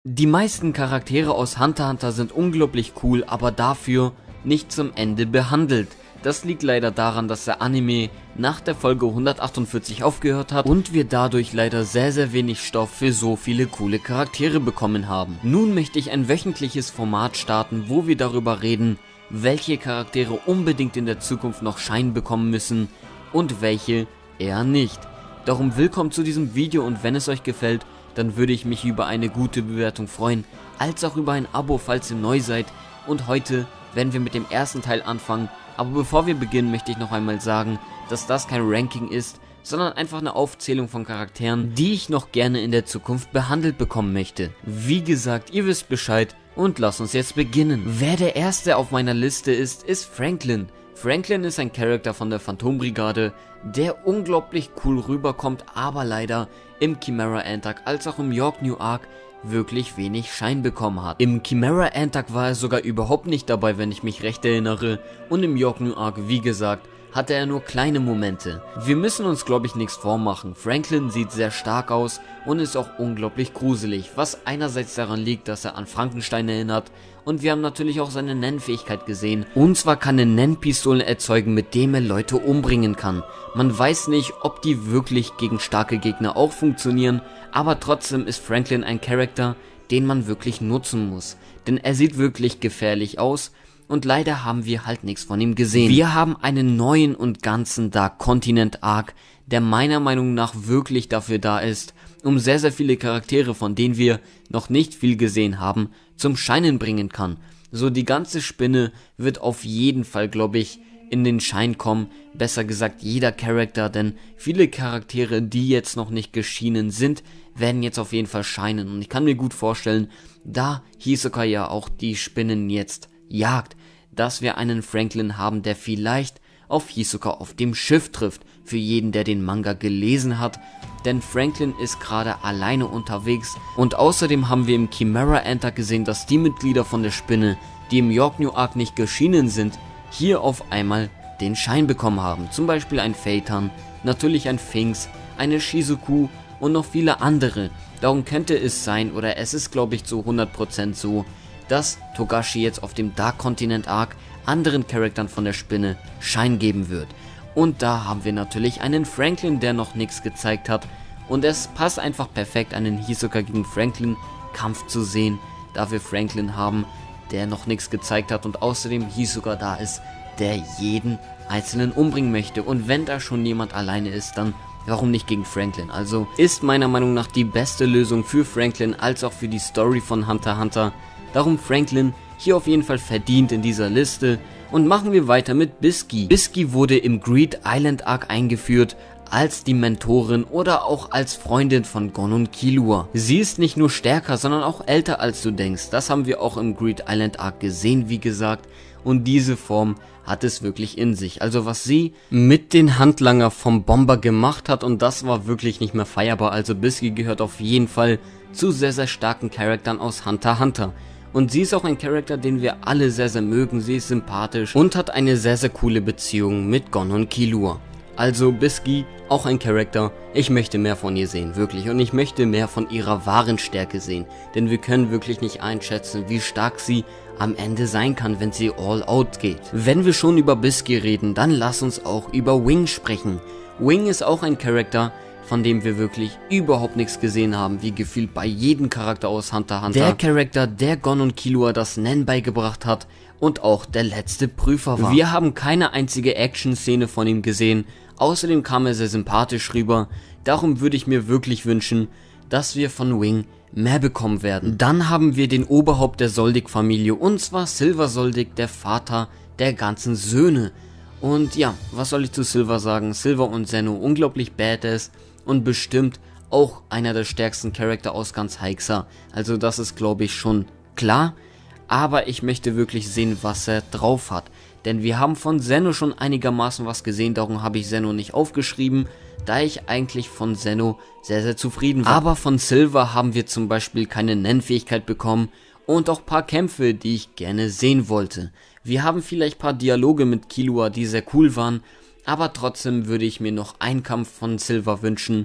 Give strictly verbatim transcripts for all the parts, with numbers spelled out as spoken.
Die meisten Charaktere aus Hunter x Hunter sind unglaublich cool, aber dafür nicht zum Ende behandelt. Das liegt leider daran, dass der Anime nach der Folge hundertachtundvierzig aufgehört hat und wir dadurch leider sehr sehr wenig Stoff für so viele coole Charaktere bekommen haben. Nun möchte ich ein wöchentliches Format starten, wo wir darüber reden, welche Charaktere unbedingt in der Zukunft noch Schein bekommen müssen und welche eher nicht. Darum willkommen zu diesem Video, und wenn es euch gefällt, dann würde ich mich über eine gute Bewertung freuen, als auch über ein Abo, falls ihr neu seid. Und heute werden wir mit dem ersten Teil anfangen, aber bevor wir beginnen, möchte ich noch einmal sagen, dass das kein Ranking ist, sondern einfach eine Aufzählung von Charakteren, die ich noch gerne in der Zukunft behandelt bekommen möchte. Wie gesagt, ihr wisst Bescheid und lasst uns jetzt beginnen. Wer der erste auf meiner Liste ist, ist Franklin. Franklin ist ein Charakter von der Phantombrigade, der unglaublich cool rüberkommt, aber leider im Chimera Ant Arc als auch im York New Arc wirklich wenig Schein bekommen hat. Im Chimera Ant Arc war er sogar überhaupt nicht dabei, wenn ich mich recht erinnere, und im York New Arc, wie gesagt, hatte er nur kleine Momente. Wir müssen uns, glaube ich, nichts vormachen. Franklin sieht sehr stark aus und ist auch unglaublich gruselig, was einerseits daran liegt, dass er an Frankenstein erinnert, und wir haben natürlich auch seine Nennfähigkeit gesehen. Und zwar kann er Nennpistolen erzeugen, mit dem er Leute umbringen kann. Man weiß nicht, ob die wirklich gegen starke Gegner auch funktionieren, aber trotzdem ist Franklin ein Charakter, den man wirklich nutzen muss. Denn er sieht wirklich gefährlich aus. Und leider haben wir halt nichts von ihm gesehen. Wir haben einen neuen und ganzen Dark Continent Arc, der meiner Meinung nach wirklich dafür da ist, um sehr sehr viele Charaktere, von denen wir noch nicht viel gesehen haben, zum Scheinen bringen kann. So, die ganze Spinne wird auf jeden Fall, glaube ich, in den Schein kommen. Besser gesagt jeder Charakter, denn viele Charaktere, die jetzt noch nicht geschienen sind, werden jetzt auf jeden Fall scheinen. Und ich kann mir gut vorstellen, da Hisoka ja auch die Spinnen jetzt jagt, dass wir einen Franklin haben, der vielleicht auf Hisoka auf dem Schiff trifft. Für jeden, der den Manga gelesen hat, denn Franklin ist gerade alleine unterwegs. Und außerdem haben wir im Chimera Ant Arc gesehen, dass die Mitglieder von der Spinne, die im York New Arc nicht geschienen sind, hier auf einmal den Schein bekommen haben. Zum Beispiel ein Phaeton, natürlich ein Sphinx, eine Shizuku und noch viele andere. Darum könnte es sein, oder es ist, glaube ich, zu hundert Prozent so, dass Togashi jetzt auf dem Dark Continent Arc anderen Charakteren von der Spinne Schein geben wird. Und da haben wir natürlich einen Franklin, der noch nichts gezeigt hat, und es passt einfach perfekt, einen Hisoka gegen Franklin Kampf zu sehen, da wir Franklin haben, der noch nichts gezeigt hat, und außerdem Hisoka da ist, der jeden einzelnen umbringen möchte. Und wenn da schon jemand alleine ist, dann warum nicht gegen Franklin? Also ist meiner Meinung nach die beste Lösung für Franklin als auch für die Story von Hunter x Hunter. Darum Franklin hier auf jeden Fall verdient in dieser Liste. Und machen wir weiter mit Bisky. Bisky wurde im Greed Island Arc eingeführt als die Mentorin oder auch als Freundin von Gon und Killua. Sie ist nicht nur stärker, sondern auch älter als du denkst. Das haben wir auch im Greed Island Arc gesehen, wie gesagt. Und diese Form hat es wirklich in sich. Also was sie mit den Handlanger vom Bomber gemacht hat, und das war wirklich nicht mehr feierbar. Also Bisky gehört auf jeden Fall zu sehr sehr starken Charakteren aus Hunter x Hunter. Und sie ist auch ein Charakter, den wir alle sehr sehr mögen. Sie ist sympathisch und hat eine sehr sehr coole Beziehung mit Gon und Killua. Also Bisky, auch ein Charakter, ich möchte mehr von ihr sehen, wirklich. Und ich möchte mehr von ihrer wahren Stärke sehen. Denn wir können wirklich nicht einschätzen, wie stark sie am Ende sein kann, wenn sie all out geht. Wenn wir schon über Bisky reden, dann lass uns auch über Wing sprechen. Wing ist auch ein Charakter, von dem wir wirklich überhaupt nichts gesehen haben, wie gefühlt bei jedem Charakter aus Hunter x Hunter. Der Charakter, der Gon und Killua das Nen beigebracht hat und auch der letzte Prüfer war. Wir haben keine einzige Action-Szene von ihm gesehen, außerdem kam er sehr sympathisch rüber. Darum würde ich mir wirklich wünschen, dass wir von Wing mehr bekommen werden. Dann haben wir den Oberhaupt der Soldig-Familie, und zwar Silver Soldig, der Vater der ganzen Söhne. Und ja, was soll ich zu Silver sagen? Silver und Zeno, unglaublich badass. Und bestimmt auch einer der stärksten Charakter aus ganz Heixa. Also das ist, glaube ich, schon klar. Aber ich möchte wirklich sehen, was er drauf hat. Denn wir haben von Zeno schon einigermaßen was gesehen. Darum habe ich Zeno nicht aufgeschrieben, da ich eigentlich von Zeno sehr sehr zufrieden war. Aber von Silver haben wir zum Beispiel keine Nennfähigkeit bekommen. Und auch ein paar Kämpfe, die ich gerne sehen wollte. Wir haben vielleicht ein paar Dialoge mit Killua, die sehr cool waren. Aber trotzdem würde ich mir noch einen Kampf von Silver wünschen,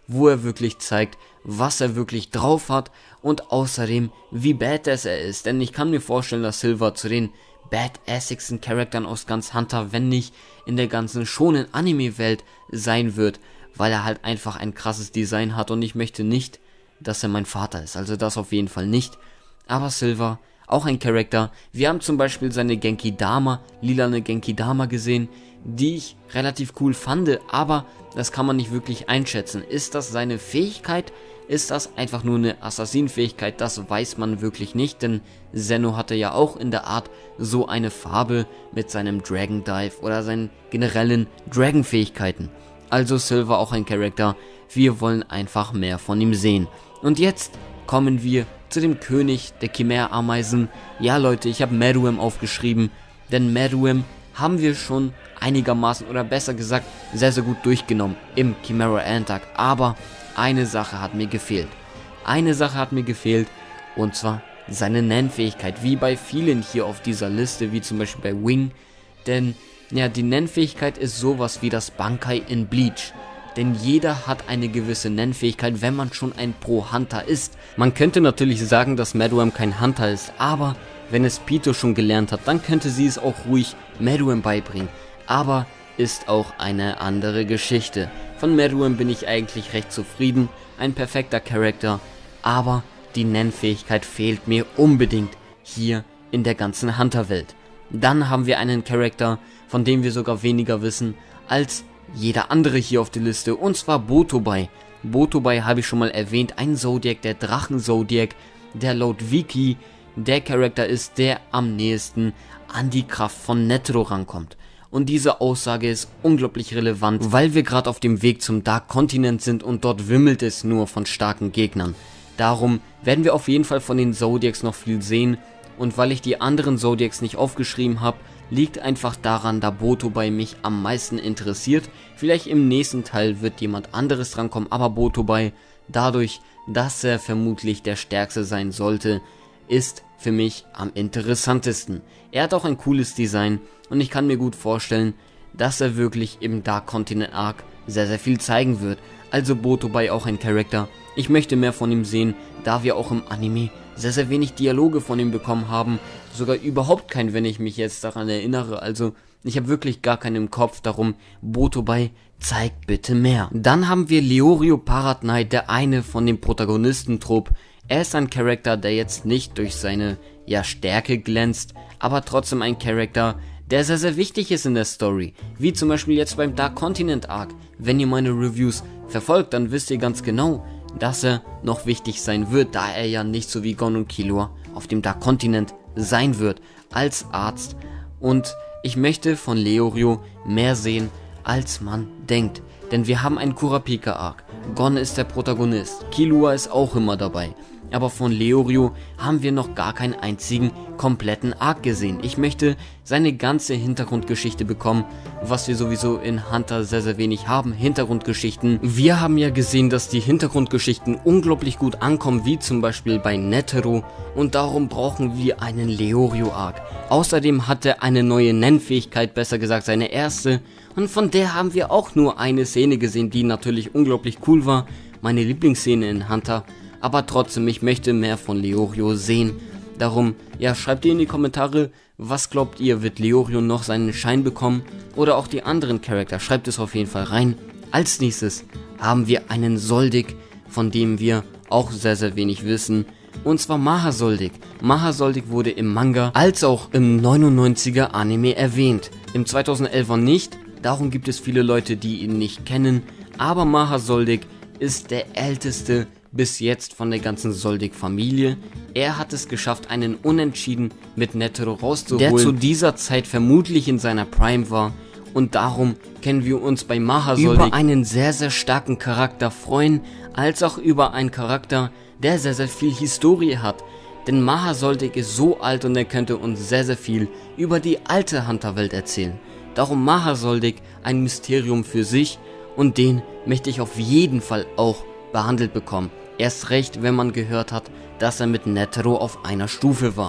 wo er wirklich zeigt, was er wirklich drauf hat und außerdem, wie badass er ist. Denn ich kann mir vorstellen, dass Silver zu den badassigsten Charakteren aus ganz Hunter, wenn nicht in der ganzen schonen Anime-Welt sein wird, weil er halt einfach ein krasses Design hat und ich möchte nicht, dass er mein Vater ist. Also das auf jeden Fall nicht. Aber Silver, auch ein Charakter. Wir haben zum Beispiel seine Genki Dama, lilane Genki Dama gesehen, die ich relativ cool fand, aber das kann man nicht wirklich einschätzen. Ist das seine Fähigkeit? Ist das einfach nur eine Assassin-Fähigkeit? Das weiß man wirklich nicht, denn Zeno hatte ja auch in der Art so eine Farbe mit seinem Dragon Dive oder seinen generellen Dragon-Fähigkeiten. Also Silver auch ein Charakter, wir wollen einfach mehr von ihm sehen. Und jetzt kommen wir zu dem König der Chimera-Ameisen. Ja Leute, ich habe Meruem aufgeschrieben, denn Meruem haben wir schon einigermaßen oder besser gesagt sehr sehr gut durchgenommen im Chimera Ant Arc, aber eine Sache hat mir gefehlt. Eine Sache hat mir gefehlt und zwar seine Nennfähigkeit, wie bei vielen hier auf dieser Liste, wie zum Beispiel bei Wing, denn ja, die Nennfähigkeit ist sowas wie das Bankai in Bleach. Denn jeder hat eine gewisse Nennfähigkeit, wenn man schon ein Pro-Hunter ist. Man könnte natürlich sagen, dass Meruem kein Hunter ist, aber wenn es Pitou schon gelernt hat, dann könnte sie es auch ruhig Meruem beibringen. Aber ist auch eine andere Geschichte. Von Meruem bin ich eigentlich recht zufrieden, ein perfekter Charakter, aber die Nennfähigkeit fehlt mir unbedingt hier in der ganzen Hunter-Welt. Dann haben wir einen Charakter, von dem wir sogar weniger wissen als jeder andere hier auf der Liste, und zwar Botobai. Botobai habe ich schon mal erwähnt, ein Zodiac, der Drachen-Zodiac, der laut Wiki der Charakter ist, der am nächsten an die Kraft von Netero rankommt. Und diese Aussage ist unglaublich relevant, weil wir gerade auf dem Weg zum Dark Continent sind und dort wimmelt es nur von starken Gegnern. Darum werden wir auf jeden Fall von den Zodiacs noch viel sehen, und weil ich die anderen Zodiacs nicht aufgeschrieben habe, liegt einfach daran, da Botobai mich am meisten interessiert. Vielleicht im nächsten Teil wird jemand anderes drankommen, aber Botobai, dadurch, dass er vermutlich der stärkste sein sollte, ist für mich am interessantesten. Er hat auch ein cooles Design und ich kann mir gut vorstellen, dass er wirklich im Dark Continent Arc sehr sehr viel zeigen wird. Also Botobai auch ein Charakter. Ich möchte mehr von ihm sehen, da wir auch im Anime sehr sehr wenig Dialoge von ihm bekommen haben. Sogar überhaupt keinen, wenn ich mich jetzt daran erinnere. Also ich habe wirklich gar keinen im Kopf, darum Botobai, zeigt bitte mehr. Dann haben wir Leorio Parrot Knight, der eine von dem Protagonistentrupp. Er ist ein Charakter, der jetzt nicht durch seine ja, Stärke glänzt, aber trotzdem ein Charakter, der sehr sehr wichtig ist in der Story. Wie zum Beispiel jetzt beim Dark Continent Arc. Wenn ihr meine Reviews verfolgt, dann wisst ihr ganz genau, dass er noch wichtig sein wird, da er ja nicht so wie Gon und Killua auf dem Dark Continent sein wird als Arzt. Und ich möchte von Leorio mehr sehen, als man denkt. Denn wir haben einen Kurapika Arc. Gon ist der Protagonist. Killua ist auch immer dabei. Aber von Leorio haben wir noch gar keinen einzigen kompletten Arc gesehen. Ich möchte seine ganze Hintergrundgeschichte bekommen, was wir sowieso in Hunter sehr sehr wenig haben. Hintergrundgeschichten. Wir haben ja gesehen, dass die Hintergrundgeschichten unglaublich gut ankommen, wie zum Beispiel bei Netero. Und darum brauchen wir einen Leorio Arc. Außerdem hat er eine neue Nennfähigkeit, besser gesagt seine erste. Und von der haben wir auch nur eine Szene gesehen, die natürlich unglaublich cool war. Meine Lieblingsszene in Hunter. Aber trotzdem, ich möchte mehr von Leorio sehen. Darum, ja, schreibt ihr in die Kommentare, was glaubt ihr, wird Leorio noch seinen Schein bekommen? Oder auch die anderen Charakter, schreibt es auf jeden Fall rein. Als nächstes haben wir einen Soldik, von dem wir auch sehr sehr wenig wissen. Und zwar Maha Soldik. Maha Soldik wurde im Manga als auch im neunundneunziger Anime erwähnt. Im zweitausendelfer nicht, darum gibt es viele Leute, die ihn nicht kennen. Aber Maha Soldik ist der älteste bis jetzt von der ganzen Soldik-Familie. Er hat es geschafft, einen Unentschieden mit Netero rauszuholen, der zu dieser Zeit vermutlich in seiner Prime war. Und darum können wir uns bei Maha Soldik über einen sehr sehr starken Charakter freuen, als auch über einen Charakter, der sehr sehr viel Historie hat. Denn Maha Soldik ist so alt und er könnte uns sehr sehr viel über die alte Hunter-Welt erzählen. Darum Maha Soldik ein Mysterium für sich und den möchte ich auf jeden Fall auch behandelt bekommen. Erst recht, wenn man gehört hat, dass er mit Netero auf einer Stufe war.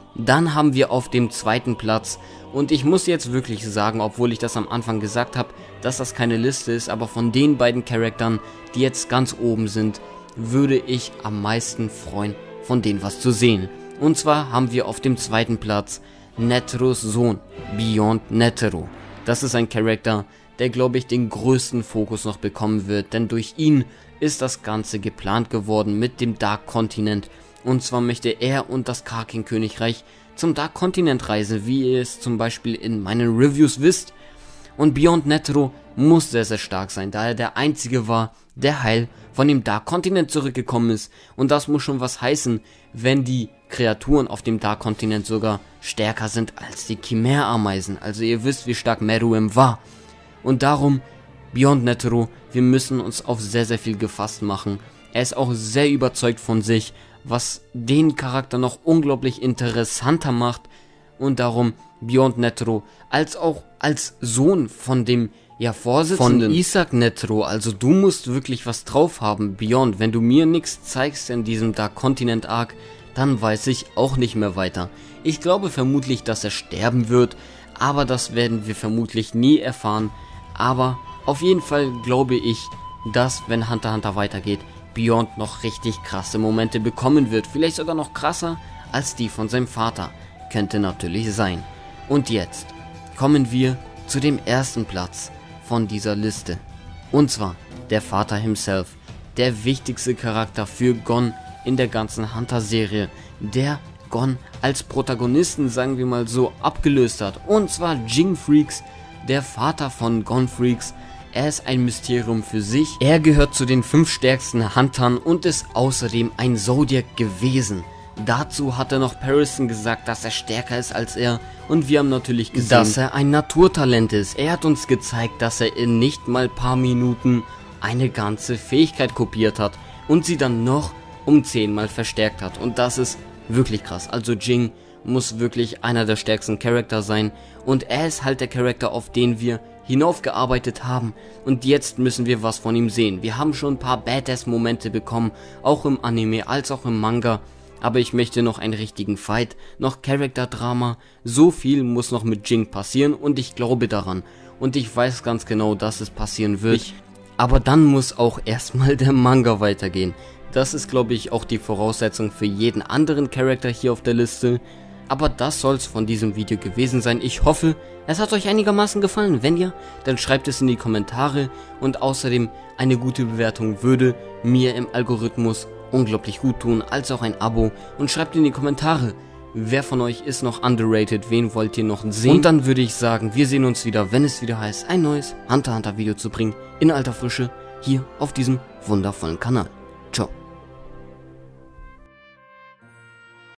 Dann haben wir auf dem zweiten Platz, und ich muss jetzt wirklich sagen, obwohl ich das am Anfang gesagt habe, dass das keine Liste ist, aber von den beiden Charakteren, die jetzt ganz oben sind, würde ich am meisten freuen, von denen was zu sehen. Und zwar haben wir auf dem zweiten Platz Neteros Sohn, Beyond Netero. Das ist ein Charakter, der, glaube ich, den größten Fokus noch bekommen wird, denn durch ihn ist das Ganze geplant geworden mit dem Dark Continent. Und zwar möchte er und das Karkin-Königreich zum Dark Continent reisen, wie ihr es zum Beispiel in meinen Reviews wisst. Und Beyond Netero muss sehr, sehr stark sein, da er der einzige war, der heil von dem Dark Continent zurückgekommen ist. Und das muss schon was heißen, wenn die Kreaturen auf dem Dark Continent sogar stärker sind als die Chimera-Ameisen. Also ihr wisst, wie stark Meruem war. Und darum, Beyond Netero, wir müssen uns auf sehr, sehr viel gefasst machen. Er ist auch sehr überzeugt von sich, was den Charakter noch unglaublich interessanter macht. Und darum, Beyond Netero, als auch als Sohn von dem ja, Vorsitzenden von Isaac Netero, also du musst wirklich was drauf haben, Beyond. Wenn du mir nichts zeigst in diesem Dark Continent Arc, dann weiß ich auch nicht mehr weiter. Ich glaube vermutlich, dass er sterben wird, aber das werden wir vermutlich nie erfahren. Aber auf jeden Fall glaube ich, dass, wenn Hunter x Hunter weitergeht, Beyond noch richtig krasse Momente bekommen wird. Vielleicht sogar noch krasser als die von seinem Vater. Könnte natürlich sein. Und jetzt kommen wir zu dem ersten Platz von dieser Liste. Und zwar der Vater himself. Der wichtigste Charakter für Gon in der ganzen Hunter-Serie. Der Gon als Protagonisten, sagen wir mal so, abgelöst hat. Und zwar Ging Freaks, der Vater von Gon Freaks. Er ist ein Mysterium für sich. Er gehört zu den fünf stärksten Huntern und ist außerdem ein Zodiac gewesen. Dazu hat er noch Parison gesagt, dass er stärker ist als er. Und wir haben natürlich gesehen, dass er ein Naturtalent ist. Er hat uns gezeigt, dass er in nicht mal paar Minuten eine ganze Fähigkeit kopiert hat. Und sie dann noch um zehnmal verstärkt hat. Und das ist wirklich krass. Also Ging muss wirklich einer der stärksten Charakter sein. Und er ist halt der Charakter, auf den wir hinaufgearbeitet haben. Und jetzt müssen wir was von ihm sehen. Wir haben schon ein paar Badass-Momente bekommen. Auch im Anime als auch im Manga. Aber ich möchte noch einen richtigen Fight. Noch Charakter-Drama. So viel muss noch mit Ging passieren. Und ich glaube daran. Und ich weiß ganz genau, dass es passieren wird. Ich, aber dann muss auch erstmal der Manga weitergehen. Das ist, glaube ich, auch die Voraussetzung für jeden anderen Charakter hier auf der Liste. Aber das soll es von diesem Video gewesen sein. Ich hoffe, es hat euch einigermaßen gefallen. Wenn ja, dann schreibt es in die Kommentare. Und außerdem, eine gute Bewertung würde mir im Algorithmus unglaublich gut tun, als auch ein Abo. Und schreibt in die Kommentare, wer von euch ist noch underrated, wen wollt ihr noch sehen. Und dann würde ich sagen, wir sehen uns wieder, wenn es wieder heißt, ein neues Hunter x Hunter Video zu bringen, in alter Frische, hier auf diesem wundervollen Kanal. Ciao.